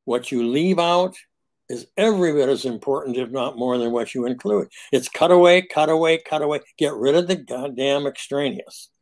What you leave out is every bit as important, if not more, than what you include. It's cut away, cut away, cut away. Get rid of the goddamn extraneous.